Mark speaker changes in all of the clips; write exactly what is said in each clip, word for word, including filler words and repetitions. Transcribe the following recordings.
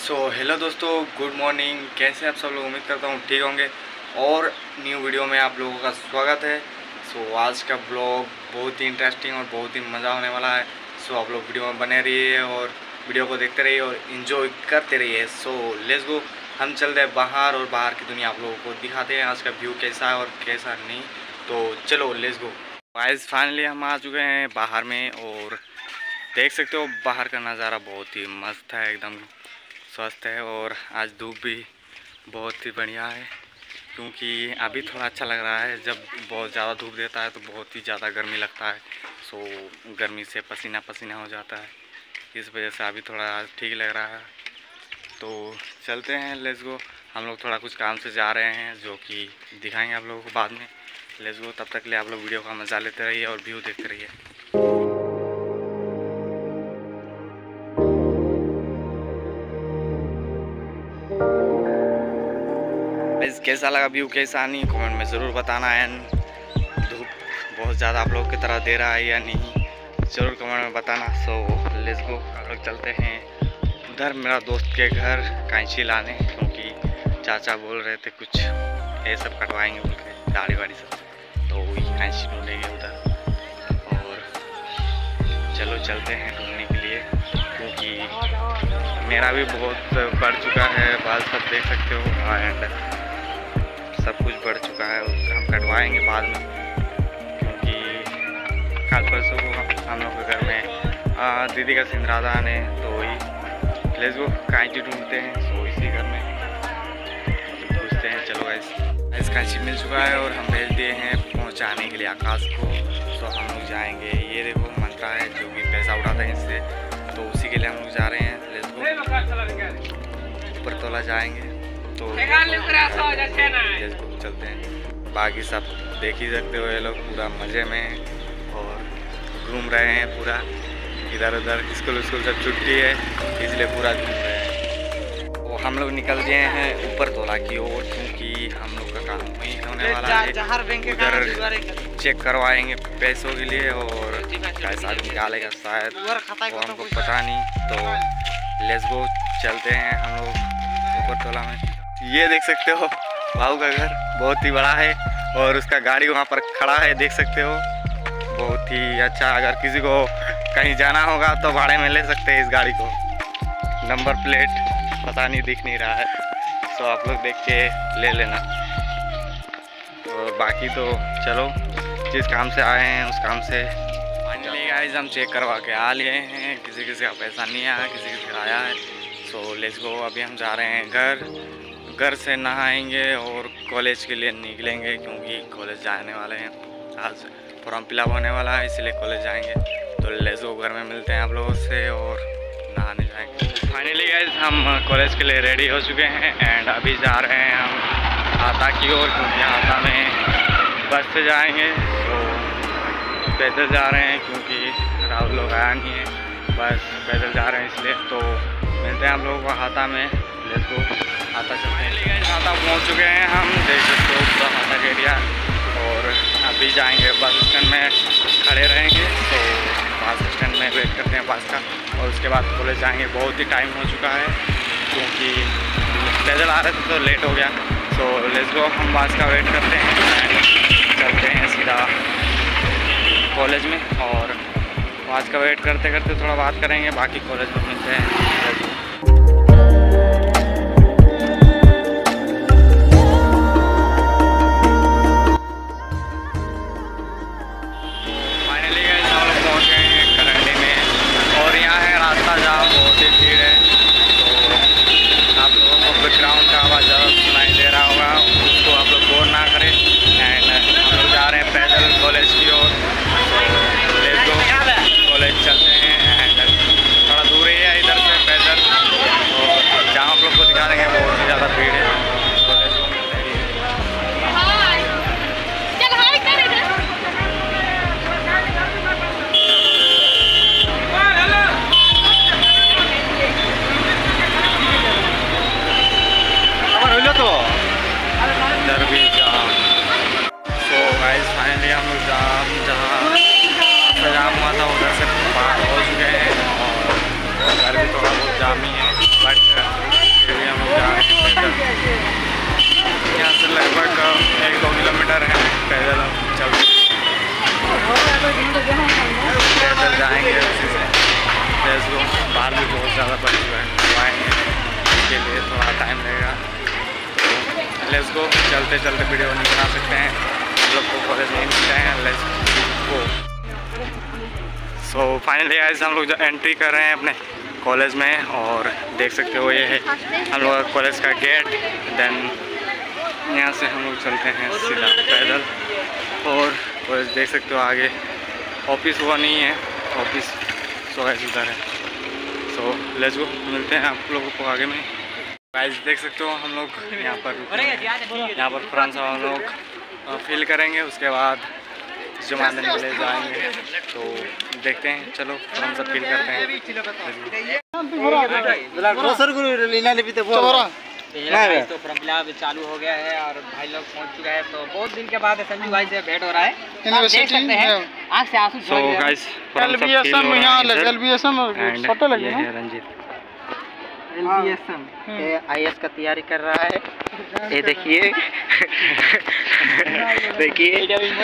Speaker 1: सो hello दोस्तों, good morning. कैसे आप सब लोग? उम्मीद करता हूँ ठीक होंगे और न्यू वीडियो में आप लोगों का स्वागत है। सो so, आज का ब्लॉग बहुत ही इंटरेस्टिंग और बहुत ही मज़ा होने वाला है। सो so, आप लोग वीडियो में बने रहिए और वीडियो को देखते रहिए और इन्जॉय करते रहिए। सो लेट्स गो, हम चलते हैं बाहर और बाहर की दुनिया आप लोगों को दिखाते हैं आज का व्यू कैसा है और कैसा नहीं। तो चलो लेट्स गो। गाइस फाइनली हम आ चुके हैं बाहर में और देख सकते हो बाहर का नज़ारा बहुत ही मस्त है, एकदम स्वस्थ है। और आज धूप भी बहुत ही बढ़िया है क्योंकि अभी थोड़ा अच्छा लग रहा है। जब बहुत ज़्यादा धूप देता है तो बहुत ही ज़्यादा गर्मी लगता है। सो गर्मी से पसीना पसीना हो जाता है, इस वजह से अभी थोड़ा ठीक लग रहा है। तो चलते हैं, लेट्स गो। हम लोग थोड़ा कुछ काम से जा रहे हैं जो कि दिखाएंगे आप लोगों को बाद में। लेट्स गो, तब तक ले आप लोग वीडियो का मज़ा लेते रहिए और व्यू देखते रहिए। कैसा लगा व्यू, कैसा नहीं, कमेंट में ज़रूर बताना। एंड धूप बहुत ज़्यादा आप लोग की तरह दे रहा है या नहीं, ज़रूर कमेंट में बताना। सो लेट्स गो, हम लोग चलते हैं उधर मेरा दोस्त के घर कैंची लाने, क्योंकि चाचा बोल रहे थे कुछ ये सब कटवाएंगे बोल के, दाढ़ी वाड़ी सब, तो वही कैंची ढूंढेंगे उधर। और चलो चलते हैं ढूंढने के लिए, क्योंकि मेरा भी बहुत बढ़ चुका है बाल, सब देख सकते हो। एंड सब कुछ बढ़ चुका है, हम कटवाएंगे बाद में, क्योंकि कल परसों को हम लोग के घर में आ, दीदी का सिंदरादान है, तो वही लेट्स गो कैंची ढूंढते हैं। सो इसी घर में पूछते हैं। चलो गाइस, इस कैंची मिल चुका है और हम भेज दिए हैं पहुंचाने के लिए आकाश को। तो हम लोग जाएंगे, ये देखो मंत्रा है जो कि पैसा उठाते हैं इससे, तो उसी के लिए हम लोग जा रहे हैं। लेट्स गो, ऊपर तोला जाएंगे तो चलते हैं। बाकी सब देख ही सकते हो, ये लोग पूरा मज़े में और घूम रहे हैं पूरा इधर उधर। स्कूल स्कूल सब छुट्टी है इसलिए पूरा घूम रहे हैं। वो हम लोग निकल गए हैं ऊपर तोला की ओर, क्योंकि हम लोग का काम वही होने वाला है। उधर चेक करवाएंगे पैसों के लिए और पैसा भी निकालेगा शायद, वो हमको पता नहीं। तो लेट्स गो, चलते हैं हम लोग ऊपर तोला में। ये देख सकते हो भाऊ का घर बहुत ही बड़ा है और उसका गाड़ी वहाँ पर खड़ा है, देख सकते हो। बहुत ही अच्छा, अगर किसी को कहीं जाना होगा तो भाड़े में ले सकते हैं इस गाड़ी को। नंबर प्लेट पता नहीं दिख नहीं रहा है, सो आप लोग देख के ले लेना। और बाकी तो चलो, जिस काम से आए हैं उस काम से फाइनली गाइस हम चेक करवा के आ लिए हैं। किसी किसी का पैसा नहीं आया, किसी किसी का आया है। सो लेट्स गो, अभी हम जा रहे हैं घर। घर से नहाएंगे और कॉलेज के लिए निकलेंगे, क्योंकि कॉलेज जाने वाले हैं। आज फॉर्म फिलअप होने वाला है, इसलिए कॉलेज जाएंगे। तो लेट्स गो, घर में मिलते हैं आप लोगों से और नहाने जाएंगे। फाइनली गाइस हम कॉलेज के लिए रेडी हो चुके हैं एंड अभी जा रहे हैं हम हाता की ओर, क्योंकि हाता में बस से जाएंगे। तो पैदल जा रहे हैं क्योंकि राहुल लोग आया नहीं है, बस पैदल जा रहे हैं इसलिए। तो मिलते हैं आप लोगों को हाता में। लेट्स गो, हाता चलते हैं। हाता पहुंच चुके हैं हम, देख सकते हो पूरा हाता का एरिया। और अभी जाएंगे बस स्टैंड में, खड़े रहेंगे। तो बस स्टैंड में वेट करते हैं बस का, और उसके बाद कॉलेज जाएंगे। बहुत ही टाइम हो चुका है क्योंकि पैदल आ रहे थे तो लेट हो गया। सो लेट्स गो, हम बस का वेट करते हैं, चलते हैं सीधा कॉलेज में। और बस का वेट करते करते थोड़ा बात करेंगे, बाकी कॉलेज में मिलते हैं। बैकग्राउंड का आवाज़ ज़्यादा सुनाई दे रहा होगा, उसको आप लोग गौर ना करें। एंड हम लोग जा रहे हैं पैदल कॉलेज की ओर। तो लेट्स गो, कॉलेज चलते हैं। एंड थोड़ा दूर ही है इधर से पैदल, बज चुका है, तो आएंगे इसके लिए थोड़ा टाइम लगेगा। तो लेट्स गो, चलते चलते वीडियो नहीं बना सकते हैं, हम लोग को कॉलेज नहीं मिलते हैं। Let's go. So finally guys हम लोग जो एंट्री कर रहे हैं अपने कॉलेज में, और देख सकते हो ये है हम लोग का कॉलेज का गेट। देन यहाँ से हम लोग चलते हैं सीधा पैदल, और कॉलेज देख सकते हो आगे ऑफिस हुआ नहीं है, ऑफिस सो गाइस उधर है। सो लेट्स गो, मिलते हैं आप लोगों को आगे में। गाइस देख सकते हो हम लोग यहाँ पर यहाँ पर फ्रंट हम लोग फिल करेंगे, उसके बाद जमा देने के लिए जाएंगे। तो देखते हैं, चलो फ्रंट सब फिल करते हैं।
Speaker 2: तो फॉर्म फिलअप चालू हो गया है और भाई लोग पहुंच चुका है। तो बहुत दिन के बाद संजू भाई से भेंट हो रहा है, आप देख सकते हैं आँख से आंसू
Speaker 1: सो गाइस
Speaker 2: एलबीएसएम यहाँ एलबीएसएम
Speaker 1: छोटे लगे हैं। रंजीत
Speaker 2: एलबीएसएम आईएएस का तैयारी कर रहा है, ये देखिए देखिए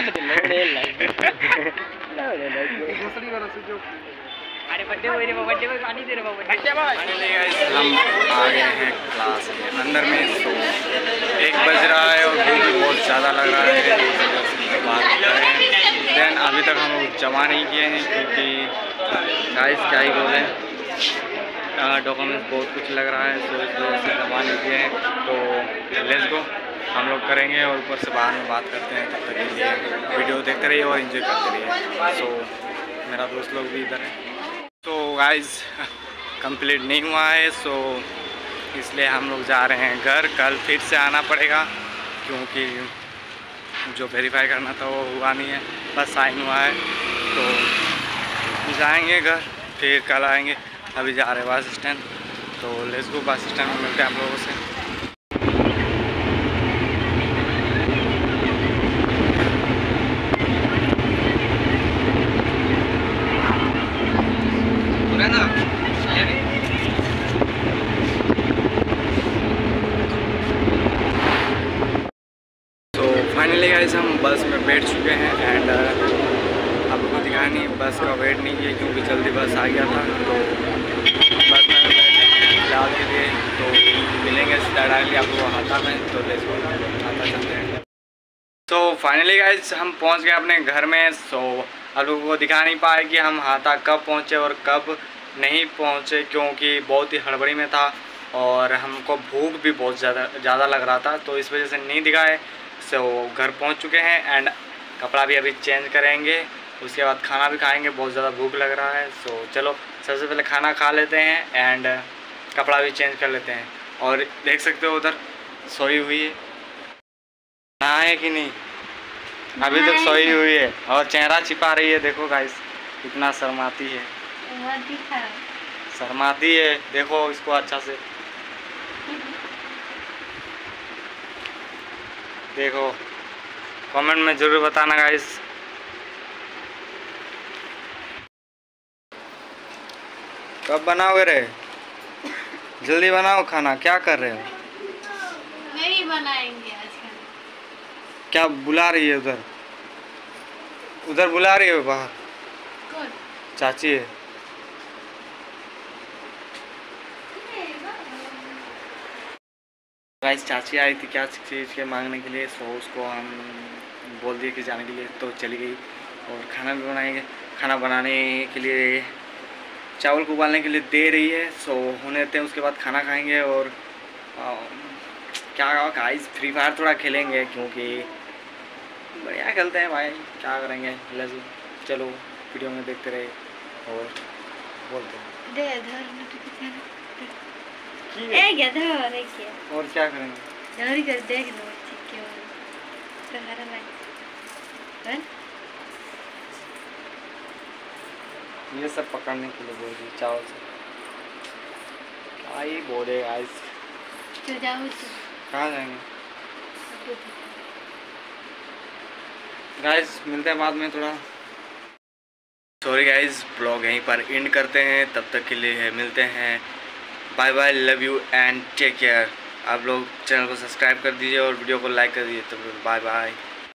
Speaker 2: अरे बर्थडे बॉय रे बर्थडे बॉय पानी दे रे बर्थडे बॉय।
Speaker 1: हम आ गए हैं क्लास के अंदर में। सो एक बज रहा है और भूख भी बहुत ज़्यादा लग रहा है, बात कर रहे हैं। देन अभी तक हम लोग जमा नहीं किए हैं, क्योंकि गाइस क्या ही बोलें, डॉक्यूमेंट्स बहुत कुछ लग रहा है, सो इस वजह से जमा नहीं किए हैं। तो लेट्स गो, हम लोग करेंगे और ऊपर से बाहर में बात करते हैं। तब तक के लिए वीडियो देखते रहिए और एंजॉय करते रहिए। सो मेरा दोस्त लोग भी इधर है। तो गाइस कंप्लीट नहीं हुआ है, सो इसलिए हम लोग जा रहे हैं घर। कल फिर से आना पड़ेगा, क्योंकि जो वेरीफाई करना था वो हुआ नहीं है, बस साइन हुआ है। तो जाएंगे घर, फिर कल आएंगे। अभी जा रहे हैं बस स्टैंड, तो लेट्स गो, बस स्टैंड में मिलते हैं आप लोगों से। फाइनली गाइस हम बस में बैठ चुके हैं, एंड आप लोगों को दिखाया नहीं, बस का वेट नहीं किया क्योंकि जल्दी बस आ गया था। तो बस में फिलहाल के लिए तो मिलेंगे सीधा डायरेक्टली आप लोगों को हाथा में। तो लेट्स गो, हाथा चलते हैं। तो फाइनली गाइस हम पहुंच गए अपने घर में। सो आप लोगों को दिखा नहीं पाए कि हम हाथा कब पहुंचे और कब नहीं पहुंचे, क्योंकि बहुत ही हड़बड़ी में था और हमको भूख भी बहुत ज़्यादा ज़्यादा लग रहा था, तो इस वजह से नहीं दिखाए। सो घर पहुंच चुके हैं, एंड कपड़ा भी अभी चेंज करेंगे, उसके बाद खाना भी खाएंगे। बहुत ज़्यादा भूख लग रहा है। सो चलो सबसे पहले खाना खा लेते हैं, एंड कपड़ा भी चेंज कर लेते हैं। और देख सकते हो उधर सोई हुई है, नहाए कि नहीं, अभी तक सोई हुई है और चेहरा छिपा रही है। देखो गाइस कितना शर्माती है, शर्माती है, देखो इसको अच्छा से देखो। कमेंट में ज़रूर बताना गाइस। कब बनाओगे रे, जल्दी बनाओ खाना। क्या कर रहे हो?
Speaker 3: नहीं बनाएंगे आज खाना।
Speaker 1: क्या बुला रही है उधर, उधर बुला रही है बाहर?
Speaker 3: कौन?
Speaker 1: चाची है। गाइस चाची आई थी क्या चीज़ के मांगने के लिए, सो उसको हम बोल दिए कि जाने के लिए, तो चली गई। और खाना भी बनाएंगे, खाना बनाने के लिए चावल को उबालने के लिए दे रही है। सो होने देते हैं, उसके बाद खाना खाएंगे। और आ, क्या गाइस फ्री फायर थोड़ा खेलेंगे, क्योंकि बढ़िया खेलते हैं भाई, क्या करेंगे। चलो वीडियो में देखते रहे और बोलते हैं।
Speaker 3: दे धर नोटिफिकेशन ए गया धर देखिए।
Speaker 1: और क्या करेंगे,
Speaker 3: जल्दी कर देख लो क्यों तो हरा लग बन
Speaker 1: ये सब पकड़ने के लिए बोल रही चावल से। क्या ही बोले गाइस,
Speaker 3: तो जाओ तो
Speaker 1: कहाँ जाएंगे गाइस, मिलते हैं बाद में थोड़ा। सॉरी गाइस, ब्लॉग यहीं पर एंड करते हैं, तब तक के लिए मिलते हैं। Bye bye, love you and take care. आप लोग चैनल को सब्सक्राइब कर दीजिए और वीडियो को लाइक कर दीजिए। तब बाय बाय।